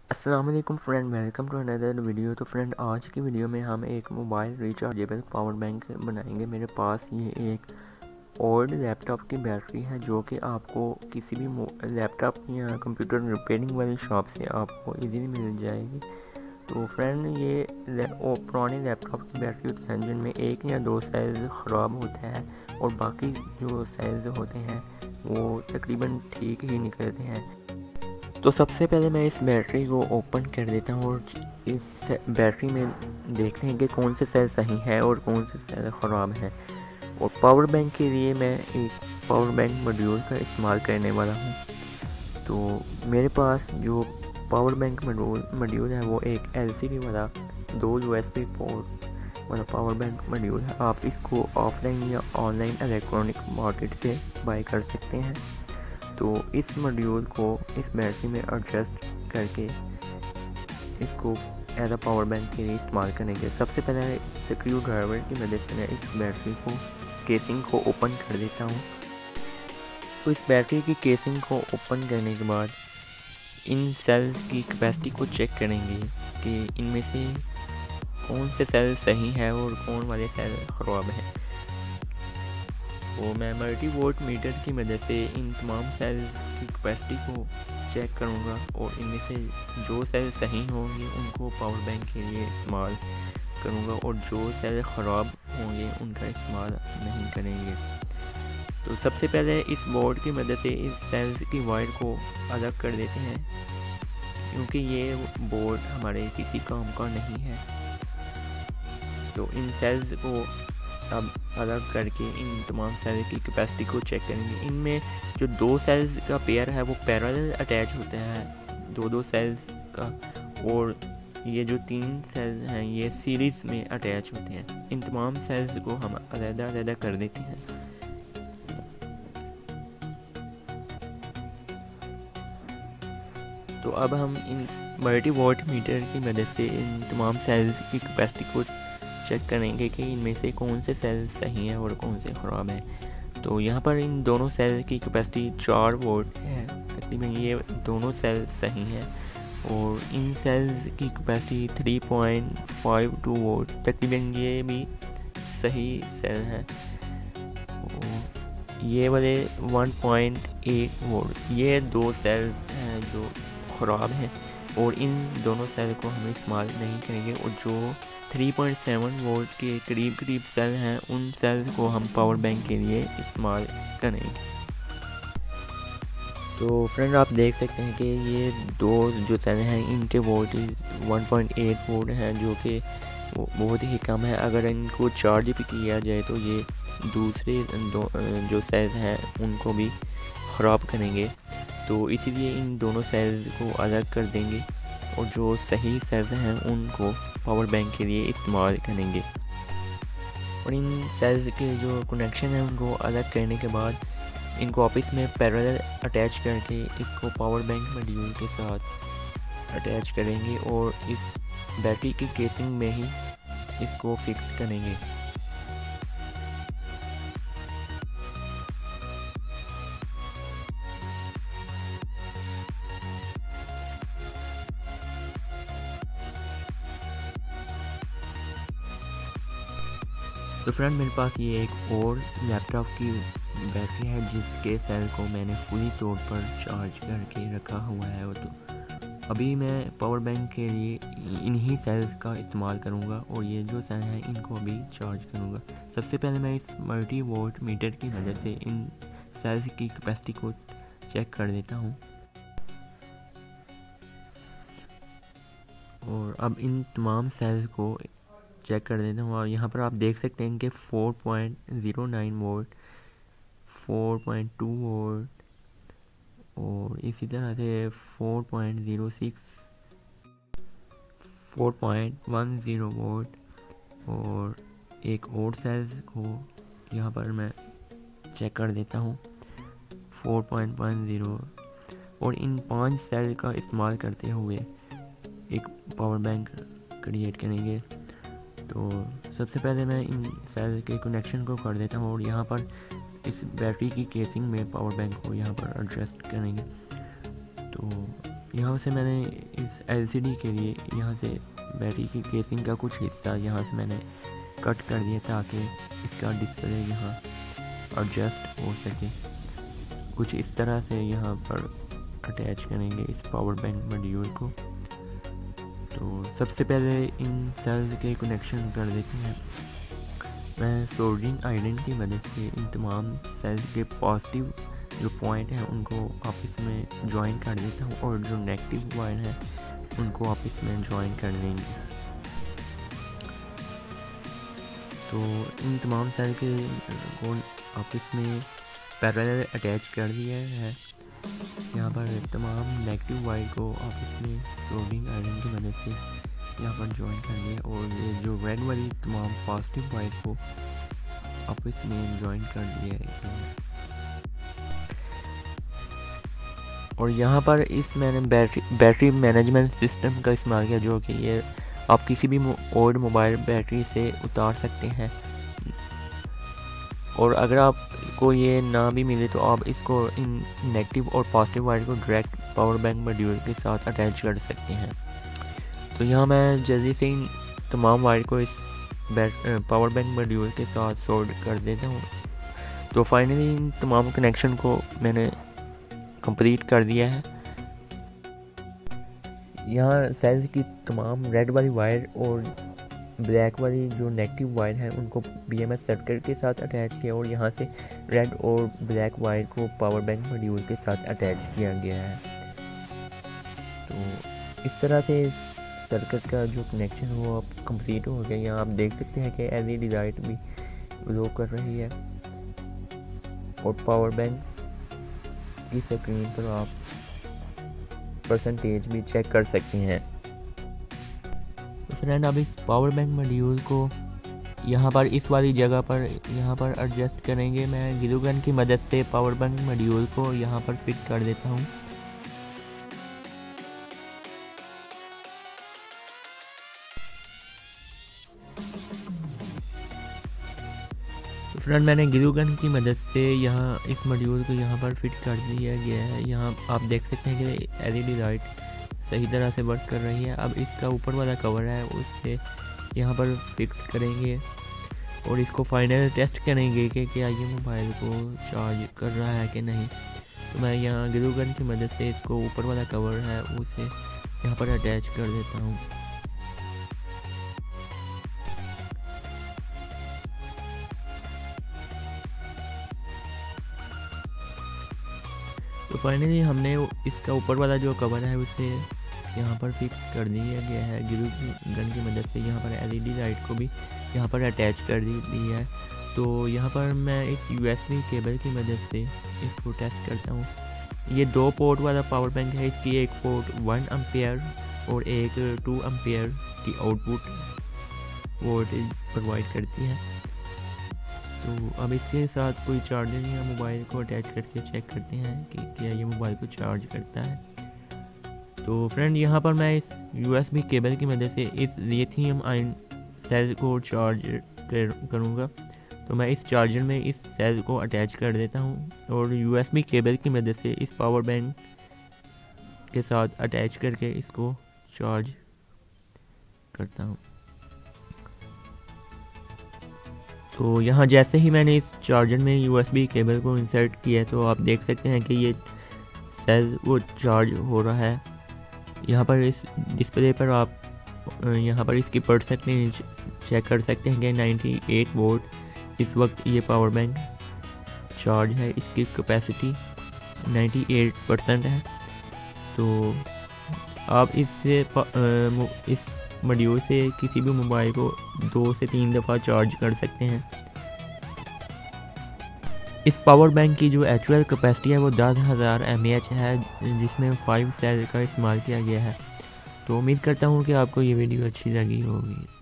अस्सलाम वालेकुम friend, welcome to another video. तो फ्रेंड, आज की वीडियो में हम एक मोबाइल रिचार्जेबल पावर बैंक बनाएंगे। मेरे पास ये एक ओल्ड लैपटॉप की बैटरी है जो कि आपको किसी भी लैपटॉप या कंप्यूटर रिपेयरिंग वाली शॉप से आपको इजीली मिल जाएगी। तो फ्रेंड, ये पुराने लैपटॉप की बैटरी होती है जिनमें एक या दो सेल्स ख़राब होते हैं और बाकी जो सेल्स होते हैं वो तकरीबन ठीक ही निकलते हैं। तो सबसे पहले मैं इस बैटरी को ओपन कर देता हूँ और इस बैटरी में देखते हैं कि कौन से सेल सही है और कौन से सेल ख़राब हैं। और पावर बैंक के लिए मैं एक पावर बैंक मॉड्यूल का इस्तेमाल करने वाला हूँ। तो मेरे पास जो पावर बैंक मॉड्यूल है वो एक LCD वाला 2 USB पोर्ट वाला पावर बैंक मॉड्यूल है। आप इसको ऑफलाइन या ऑनलाइन इलेक्ट्रॉनिक मार्केट से बाय कर सकते हैं। तो इस मॉड्यूल को इस बैटरी में एडजस्ट करके इसको एज अ पावर बैंक के लिए इस्तेमाल करेंगे। सबसे पहले स्क्रू ड्राइवर की मदद से मैं इस बैटरी को केसिंग को ओपन कर देता हूँ। तो इस बैटरी की केसिंग को ओपन करने के बाद इन सेल की कैपेसिटी को चेक करेंगे कि इनमें से कौन से सेल सही है और कौन वाले सेल ख़राब हैं। तो मैं मल्टी वोल्ट मीटर की मदद से इन तमाम सेल्स की कैपेसिटी को चेक करूँगा और इनमें से जो सेल सही होंगे उनको पावर बैंक के लिए इस्तेमाल करूँगा और जो सेल ख़राब होंगे उनका इस्तेमाल नहीं करेंगे। तो सबसे पहले इस बोर्ड की मदद से इस सेल्स की वायर को अलग कर देते हैं क्योंकि ये बोर्ड हमारे किसी काम का नहीं है। तो इन सेल्स को अब अलग करके इन तमाम सेल की कैपेसिटी को चेक करेंगे। इनमें जो दो सेल्स का पेयर है वो पैरेलल अटैच होता है दो सेल्स का, और ये जो 3 सेल्स हैं ये सीरीज़ में अटैच होते हैं। इन तमाम सेल्स को हम अलग-अलग कर देते हैं। तो अब हम इन मल्टी वोल्ट मीटर की मदद से इन तमाम सेल्स की कैपेसिटी को चेक करेंगे कि इनमें से कौन से सेल सही हैं और कौन से ख़राब हैं। तो यहाँ पर इन दोनों सेल की कैपेसिटी 4 वोल्ट है, तकरीबन ये दोनों सेल सही हैं। और इन सेल्स की कैपेसिटी 3.52 वोल्ट, तकरीबन ये भी सही सेल हैं। ये वाले 1.8 वोल्ट, ये 2 सेल्स हैं जो ख़राब हैं और इन दोनों सेल को हम इस्तेमाल नहीं करेंगे। और जो 3.7 वोल्ट के करीब सेल हैं उन सेल्स को हम पावर बैंक के लिए इस्तेमाल करेंगे। तो फ्रेंड, आप देख सकते हैं कि ये दो जो सेल हैं इनके वोल्टेज 1.8 वोल्ट हैं जो कि बहुत ही कम है। अगर इनको चार्ज भी किया जाए तो ये दूसरे जो सेल्स हैं उनको भी ख़राब करेंगे। तो इसीलिए इन दोनों सेल्स को अलग कर देंगे और जो सही सेल्स हैं उनको पावर बैंक के लिए इस्तेमाल करेंगे। और इन सेल्स के जो कनेक्शन है उनको अलग करने के बाद इनको ऑफिस में पैरेलल अटैच करके इसको पावर बैंक मॉड्यूल के साथ अटैच करेंगे और इस बैटरी की केसिंग में ही इसको फिक्स करेंगे। तो फ्रेंड, मेरे पास ये एक और लैपटॉप की बैटरी है जिसके सेल को मैंने फुली तौर पर चार्ज करके रखा हुआ है। तो अभी मैं पावर बैंक के लिए इन्हीं सेल्स का इस्तेमाल करूंगा और ये जो सेल हैं इनको अभी चार्ज करूंगा। सबसे पहले मैं इस मल्टी वोल्ट मीटर की मदद से इन सेल्स की कैपेसिटी को चेक कर देता हूँ। और अब इन तमाम सेल्स को चेक कर देता हूँ और यहाँ पर आप देख सकते हैं कि 4.09 वोल्ट, 4.2 वोल्ट और इसी तरह से 4.06, 4.10 वोल्ट और एक और सेल्स को यहाँ पर मैं चेक कर देता हूँ 4.10। और इन 5 सेल का इस्तेमाल करते हुए एक पावर बैंक क्रिएट करेंगे। तो सबसे पहले मैं इन सेल के कनेक्शन को कर देता हूँ और यहाँ पर इस बैटरी की केसिंग में पावर बैंक को यहाँ पर एडजस्ट करेंगे। तो यहाँ से मैंने इस LCD के लिए यहाँ से बैटरी की केसिंग का कुछ हिस्सा यहाँ से मैंने कट कर दिया ताकि इसका डिस्प्ले यहाँ एडजस्ट हो सके। कुछ इस तरह से यहाँ पर अटैच करेंगे इस पावर बैंक मॉड्यूल को। तो सबसे पहले इन सेल्स के कनेक्शन कर देते हैं। मैं सोल्डरिंग आयरन की मदद से इन तमाम सेल्स के पॉजिटिव जो पॉइंट हैं उनको आपस में ज्वाइन कर देता हूँ और जो नेगेटिव वायर हैं उनको आपस में ज्वाइन कर लेंगे। तो इन तमाम सेल के को आपस में पैरेलल अटैच कर दिया है। यहाँ पर तमाम नेगेटिव वायर को आपस में सोल्डरिंग आयरन की मदद से यहाँ पर ज्वाइन कर दिया और ये जो रेड वाली तमाम पॉजिटिव वायर को आपस में ज्वाइन कर दिया है। और यहाँ पर इस मैंने बैटरी मैनेजमेंट सिस्टम का इस्तेमाल किया, जो कि ये आप किसी भी ओल्ड मोबाइल बैटरी से उतार सकते हैं। और अगर आपको ये ना भी मिले तो आप इसको इन नेगेटिव और पॉजिटिव वायर को डायरेक्ट पावर बैंक मॉड्यूल के साथ अटैच कर सकते हैं। तो यहाँ मैं जल्दी से इन तमाम वायर को इस पावर बैंक मॉड्यूल के साथ सोल्ड कर देता हूँ। तो फाइनली इन तमाम कनेक्शन को मैंने कंप्लीट कर दिया है। यहाँ सेल्स की तमाम रेड वाली वायर और ब्लैक वाली जो नेगेटिव वायर है उनको BMS सर्किट के साथ अटैच किया और यहाँ से रेड और ब्लैक वायर को पावर बैंक मॉड्यूल के साथ अटैच किया गया है। तो इस तरह से सर्किट का जो कनेक्शन है वो अब कंप्लीट हो गया। यहाँ आप देख सकते हैं कि LED लाइट भी ग्लो कर रही है और पावर बैंक की स्क्रीन पर आप परसेंटेज भी चेक कर सकते हैं। तो फ्रेंड अब इस पावर बैंक मॉड्यूल को यहाँ पर इस वाली जगह पर यहाँ पर एडजस्ट करेंगे। मैं ग्लू गन की मदद से पावर बैंक मॉड्यूल को यहाँ पर फिट कर देता हूँ। तो फ्रेंड मैंने ग्लू गन की मदद से यहाँ इस मॉड्यूल को यहाँ पर फिट कर दिया गया है। यहाँ आप देख सकते हैं कि LED लाइट सही तरह से वर्क कर रही है। अब इसका ऊपर वाला कवर है उससे यहाँ पर फिक्स करेंगे और इसको फाइनल टेस्ट करेंगे कि क्या ये मोबाइल को चार्ज कर रहा है कि नहीं। तो मैं यहाँ ग्लू गन की मदद से इसको ऊपर वाला कवर है उसे यहाँ पर अटैच कर देता हूँ। तो फाइनली हमने इसका ऊपर वाला जो कवर है उसे यहाँ पर फिक्स कर दिया गया है। ग्लू गन की मदद से यहाँ पर LED लाइट को भी यहाँ पर अटैच कर दी है। तो यहाँ पर मैं इस USB केबल की मदद से इसको टेस्ट करता हूँ। ये 2 पोर्ट वाला पावर बैंक है। इसकी एक पोर्ट 1 एम्पियर और एक 2 एम्पियर की आउटपुट वोल्टेज प्रोवाइड करती है। तो अब इसके साथ कोई चार्जर या मोबाइल को अटैच करके चेक करते हैं कि क्या ये मोबाइल को चार्ज करता है। तो फ्रेंड यहाँ पर मैं इस USB केबल की मदद से इस लिथियम आयन सेल को चार्ज करूँगा। तो मैं इस चार्जर में इस सेल को अटैच कर देता हूँ और USB केबल की मदद से इस पावर बैंक के साथ अटैच करके इसको चार्ज करता हूँ। तो यहाँ जैसे ही मैंने इस चार्जर में USB केबल को इंसर्ट किया तो आप देख सकते हैं कि ये सेल वो चार्ज हो रहा है। यहाँ पर इस डिस्प्ले पर आप यहाँ पर इसकी परसेंटेज चेक कर सकते हैं कि 98 वोल्ट इस वक्त ये पावर बैंक चार्ज है। इसकी कैपेसिटी 98% है। तो आप इससे इस मॉड्यूल से किसी भी मोबाइल को 2 से 3 दफ़ा चार्ज कर सकते हैं। इस पावर बैंक की जो एक्चुअल कैपेसिटी है वो 10,000 mAh है, जिसमें 5 सेल का इस्तेमाल किया गया है। तो उम्मीद करता हूँ कि आपको ये वीडियो अच्छी लगी होगी।